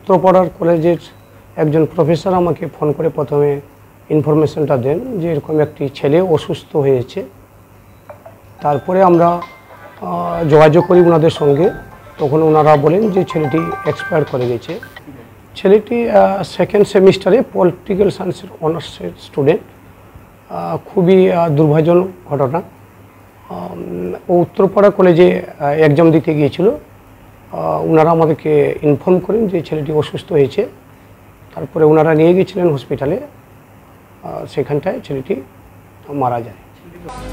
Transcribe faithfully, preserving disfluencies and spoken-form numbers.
উত্তরপাড়ার কলেজের একজন প্রফেসর আমাকে ফোন করে প্রথমে ইনফরমেশনটা দেন যে এরকম একটি ছেলে অসুস্থ হয়েছে। তারপরে আমরা যোগাযোগ করি ওনাদের সঙ্গে, তখন ওনারা বলেন যে ছেলেটি এক্সপায়ার করে গেছে। ছেলেটি সেকেন্ড সেমিস্টারে পলিটিক্যাল সায়েন্সের অনার্সের স্টুডেন্ট। খুবই দুর্ভাগ্যজনক ঘটনা। ও উত্তরপাড়া কলেজে এক্সাম দিতে গিয়েছিল। ওনারা আমাদেরকে ইনফর্ম করেন যে ছেলেটি অসুস্থ হয়েছে। তারপরে ওনারা নিয়ে গিয়েছিলেন হসপিটালে, সেখানটায় ছেলেটি মারা যায়।